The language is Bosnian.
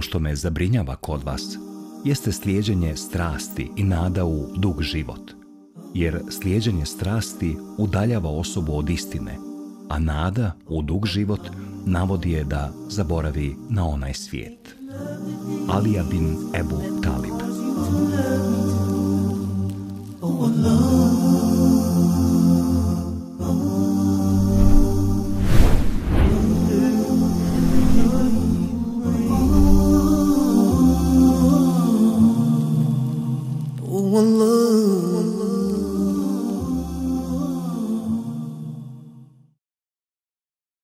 što me zabrinjava kod vas jeste slijeđenje strasti i nada u dug život, jer slijeđenje strasti udaljava osobu od istine, a nada u dug život navodi je da zaboravi na onaj svijet. Alija bin Ebu Talib. Oh Allah,